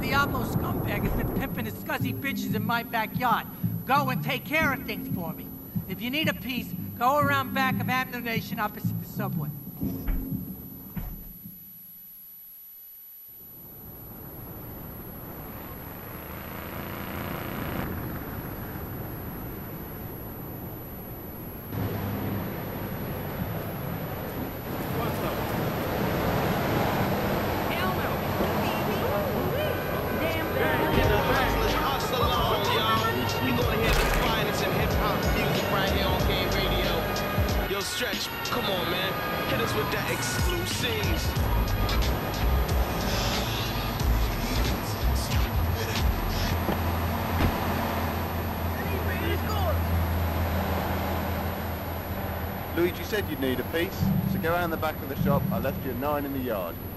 Diablo scumbag has been pimping his scuzzy bitches in my backyard. Go and take care of things for me. If you need a piece, go around back of Avenue Nation opposite the subway. Stretch, come on, man. Hit us with that exclusives. Luigi said you'd need a piece, so go around the back of the shop. I left you a 9 in the yard.